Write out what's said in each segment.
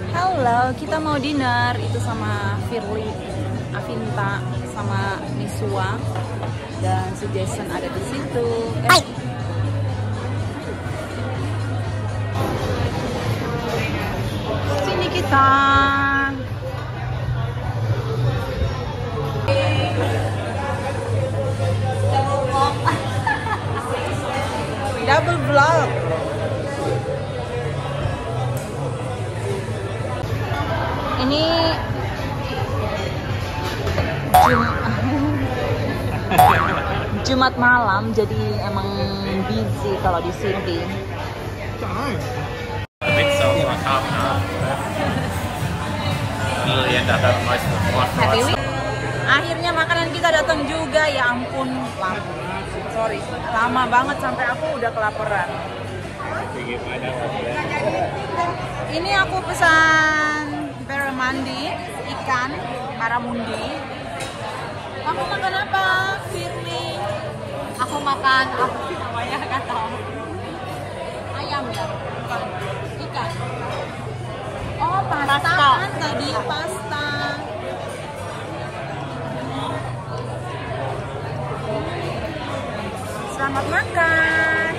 Halo, kita mau dinner itu sama Firly, Avinta, sama Niswa dan si Jason ada di situ. Sini kita. Double vlog. Ini Jumat malam, jadi emang busy kalau di sini. Akhirnya makanan kita datang juga, ya ampun, lama banget sampai aku udah kelaparan. Ini aku pesan barramundi, ikan baramundi. Kamu makan apa, Firly? Aku makan apa sih namanya, nggak tahu. Ayam ya? Bukan. Ikan. Oh, pasta kan tadi, pasta. Selamat makan.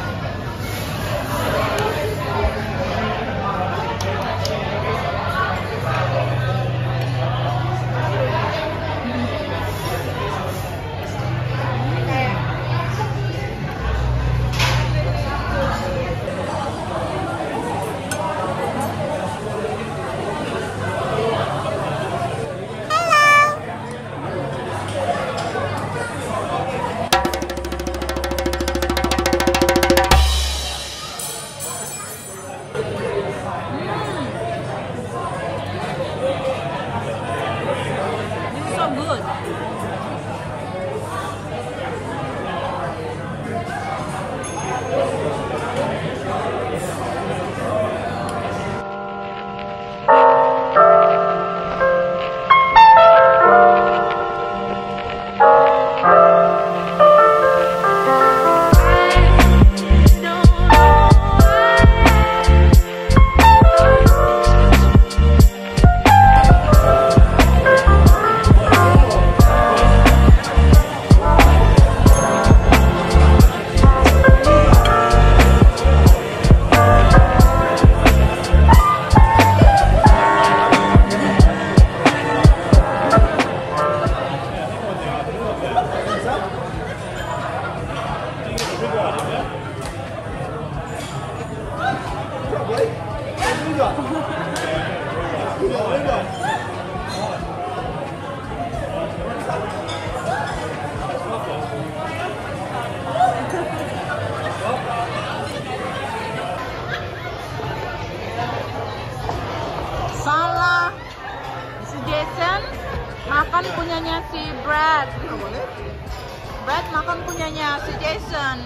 Salah, si Jason makan punyanya si Brad. Brad makan punyanya si Jason.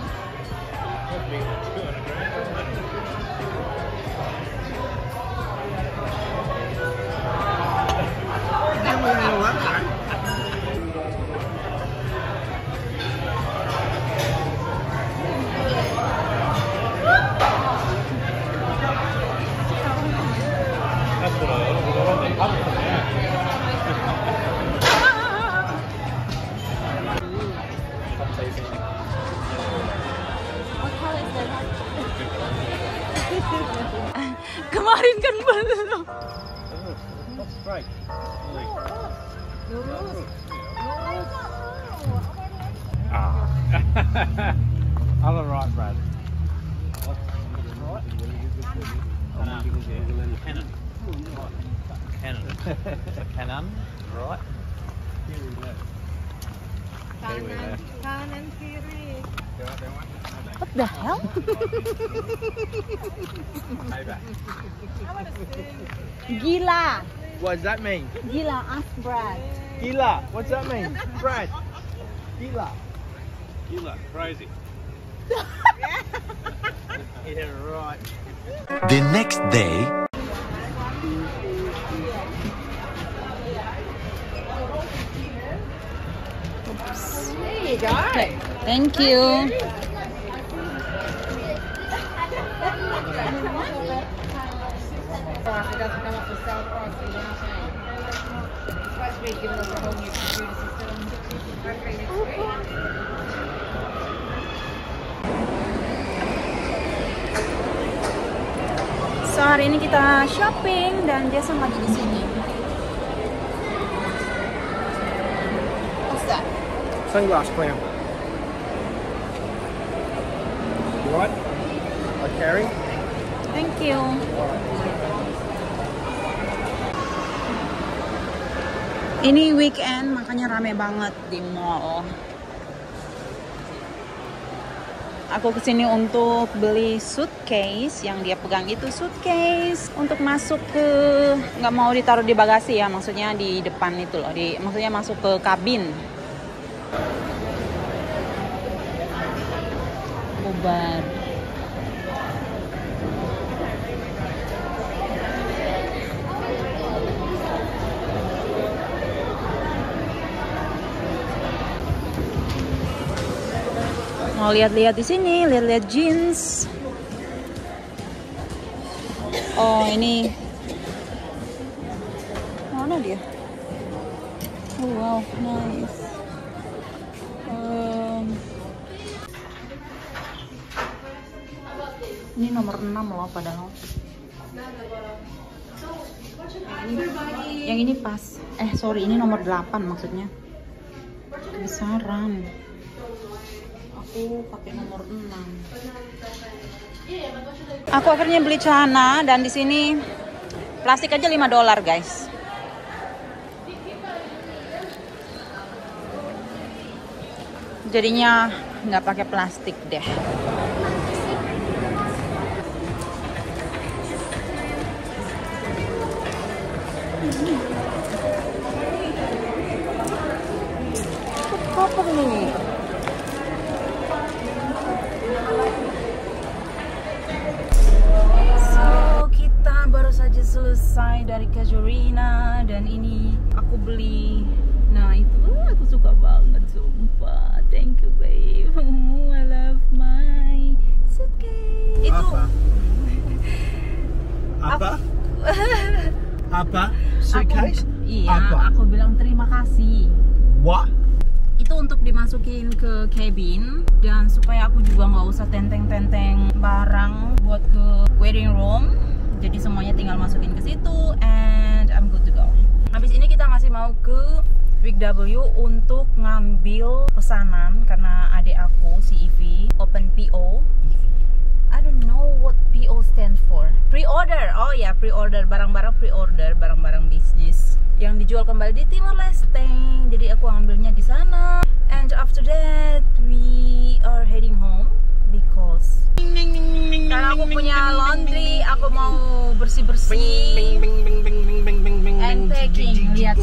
Kemarin kan belum. All right, Brad. Cannon. Cannon. Cannon. Right. Here we go. Kanan kiri. What the hell? Gila. What does that mean? Gila, ask Brad. Gila. What's that mean? Brad. Gila. Gila. Crazy. Yeah, right. The next day. There you go. Thank you. price will come up for sale price, you know what I'm saying? It's supposed to be giving us a whole new computer system. Hopefully next week. So hari ini kita shopping dan Jason lagi di sini. What's that? Sunglass clam. You want? A carry? Thank you. Ini weekend makanya rame banget di mall. Aku kesini untuk beli suitcase, yang dia pegang itu suitcase untuk masuk ke, nggak mau ditaruh di bagasi ya, maksudnya di depan itu loh, maksudnya masuk ke kabin. Bubar. Mau lihat-lihat di sini, lihat-lihat jeans. Oh, ini mana dia? Oh wow, nice. Ini nomor 6 loh padahal. Yang ini pas. Sorry, ini nomor 8 maksudnya. Kebesaran. Aku pakai nomor 6. Aku akhirnya beli celana dan di sini plastik aja $5, guys. Jadinya nggak pakai plastik deh. Apa nih? Saja selesai dari Casuarina dan ini aku beli. Nah itu aku suka banget, sumpah. Thank you babe. I love my suitcase. Itu apa? Apa? Suitcase? Iya, apa? aku bilang terima kasih. What? Itu untuk dimasukin ke cabin dan supaya aku juga nggak usah tenteng-tenteng barang buat ke wedding room. Jadi semuanya tinggal masukin ke situ and I'm good to go. Habis ini kita masih mau ke Big W untuk ngambil pesanan karena adik aku si Ivy open PO. I don't know what PO stand for. Pre-order. Oh ya, pre-order barang-barang, pre-order barang-barang bisnis yang dijual kembali di Timor Leste. Jadi aku ambilnya di sana. And after that we are heading home because karena aku punya laundry, aku mau bersih-bersih and packing. Lihat.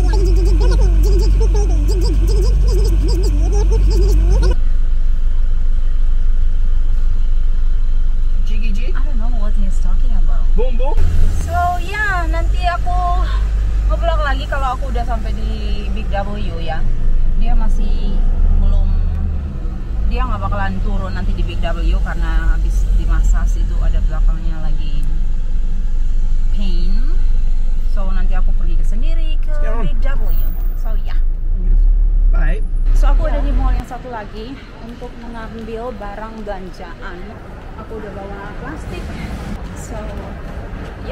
I don't know what he's talking about. Boom boom. So ya, nanti aku nge-vlog lagi kalau aku udah sampai di Big W ya. Dia masih belum, dia nggak bakalan turun nanti di Big W karena habis dimasas itu ada belakangnya lagi pain. So nanti aku pergi ke sendiri ke Big W. So ya. Baik. So aku ada di mall yang satu lagi untuk mengambil barang belanjaan. Aku udah bawa plastik. So ya.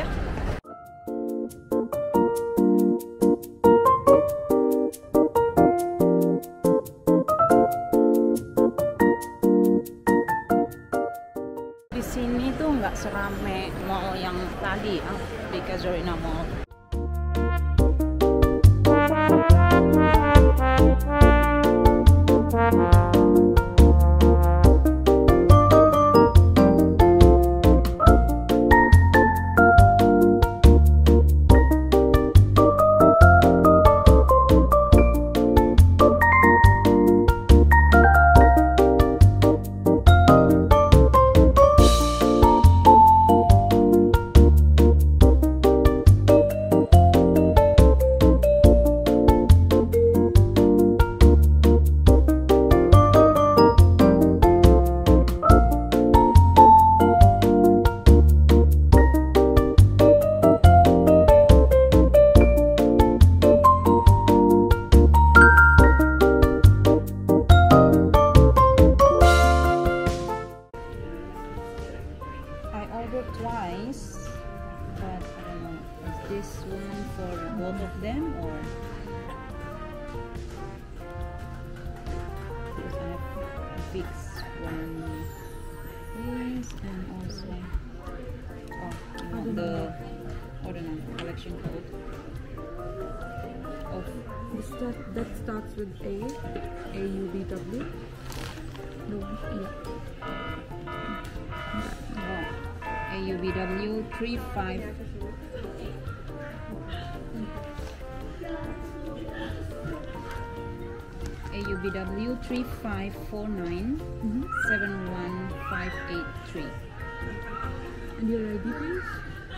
Di sini tuh nggak serame mall yang tadi di Casuarina Mall. this one for both of them, or because I have a fixed one this, and also the collection code of That starts with AUBW. No, yeah. AUBW 35 AUBW 3549 71583. And your ID, please?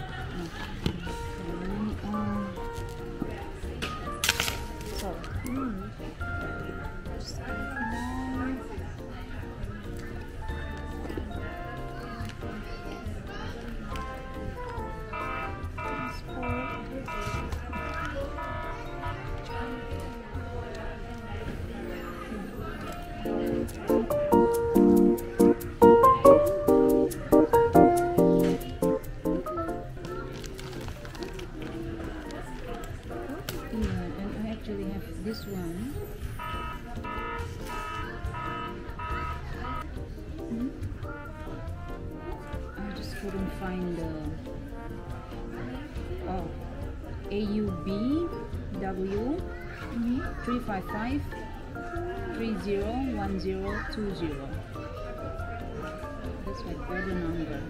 This one I just couldn't find the AUBW 355 301020. That's my order number.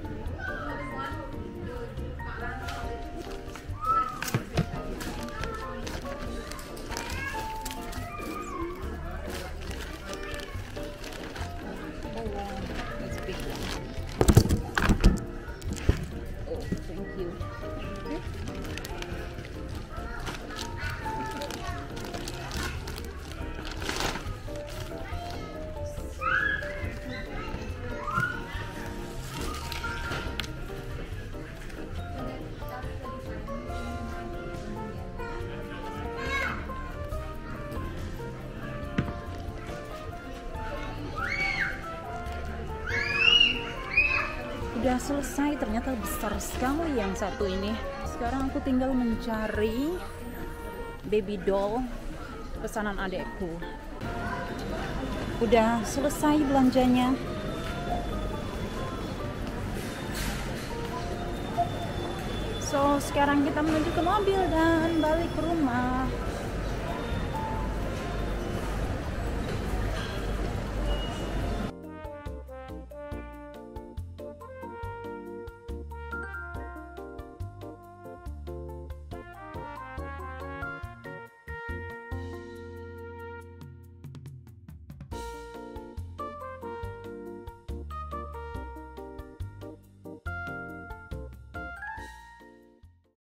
Udah selesai, ternyata besar sekali yang satu ini. Sekarang aku tinggal mencari baby doll pesanan adekku. Udah selesai belanjanya. So sekarang kita menuju ke mobil dan balik ke rumah.